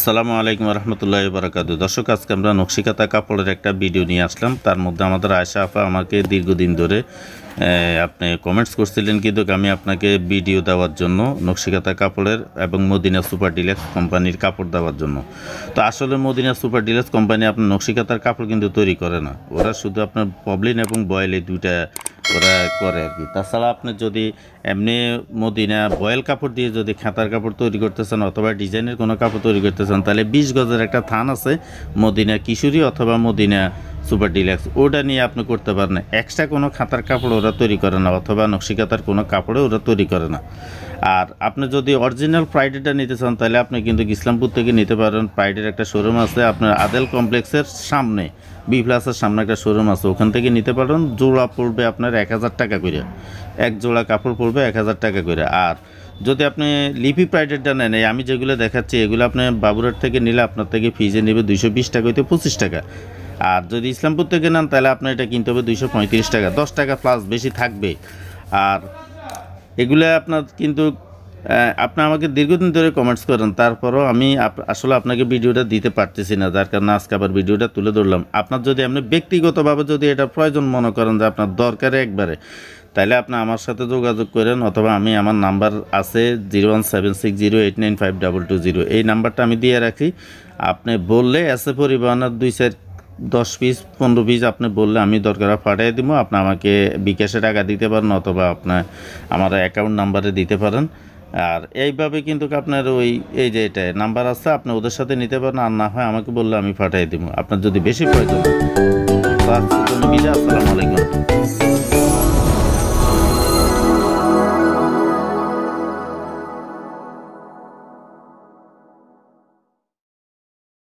আসসালামু আলাইকুম রহমতুল্লাহি বারাকাতুহু। দর্শক, আজকে আমরা নকশিকাঁথা কাপড়ের একটা ভিডিও নিয়ে আসলাম। তার মধ্যে আমাদের আয়েশা আপা আমাকে দীর্ঘদিন ধরে আপনি কমেন্টস করছিলেন, কিন্তু আমি আপনাকে ভিডিও দেওয়ার জন্য নকশিকাঁথা কাপড়ের এবং মদিনা সুপার ডিলাক্স কোম্পানির কাপড় দেওয়ার জন্য। তো আসলে মদিনা সুপার ডিলাক্স কোম্পানি আপনার নকশিকাঁথার কাপড় কিন্তু তৈরি করে না, ওরা শুধু আপনার পবলিন এবং বয়েল এই দুইটা ওরা করে আর কি। তাছাড়া আপনি যদি এমনি মদিনা বয়েল কাপড় দিয়ে যদি খাতার কাপড় তৈরি করতেছেন অথবা ডিজাইনের কোনো কাপড় তৈরি করতেছেন, তাহলে 20 গজের একটা থান আছে মদিনা কিশোরী অথবা মদিনা সুপার ডিলাক্স, ওটা নিয়ে আপনি করতে পারেন। এক্সট্রা কোনো খাতার কাপড় ওরা তৈরি করে না অথবা নকশিকাঁথার কোনো কাপড়ে ওরা তৈরি করে না। আর আপনি যদি অরিজিনাল প্রাইডেরটা নিতে চান তাহলে আপনি কিন্তু ইসলামপুর থেকে নিতে পারেন। প্রাইডের একটা শোরুম আছে আপনার আদেল কমপ্লেক্সের সামনে, বি প্লাসের সামনে একটা শোরুম আছে, ওখান থেকে নিতে পারেন। জোড়া পড়বে আপনার 1000 টাকা করে, এক জোড়া কাপড় পড়বে 1000 টাকা করে। আর যদি আপনি লিপি প্রাইডেরটা নেন, আমি যেগুলো দেখাচ্ছি এগুলো আপনি বাবুরহাট থেকে নিলে আপনার থেকে ফিজে নেবে 220 টাকা হইতে 25 টাকা। আর যদি ইসলামপুর থেকে নেন তাহলে আপনার এটা কিনতে হবে 235 টাকা, 10 টাকা প্লাস বেশি থাকবে। আর এগুলো আপনার কিন্তু আপনি আমাকে দীর্ঘদিন ধরে কমেন্টস করেন, তারপরও আমি আসলে আপনাকে ভিডিওটা দিতে পারতেছি না, যার কারণে আজকে আবার ভিডিওটা তুলে ধরলাম। আপনার যদি আপনি ব্যক্তিগতভাবে যদি এটা প্রয়োজন মনে করেন যে আপনার দরকারে একবারে, তাহলে আপনি আমার সাথে যোগাযোগ করেন, অথবা আমার নাম্বার আছে 01760895220, এই নাম্বারটা আমি দিয়ে রাখি। আপনি বললে এসে পরিবহনের 2-4-10 পিস 15 পিস আপনি বললে আমি দরকার পাঠিয়ে দিব। আপনি আমাকে বিকাশে টাকা দিতে পারেন অথবা আপনার আমার অ্যাকাউন্ট নাম্বারে দিতে পারেন। আর এইভাবে কিন্তু আপনার এই যে এটা নাম্বার আছে, আপনি ওদের সাথে নিতে পারেন। আর না হয় আমাকে বললে আমি পাঠিয়ে দিব আপনার যদি বেশি প্রয়োজন। আসসালামু আলাইকুম।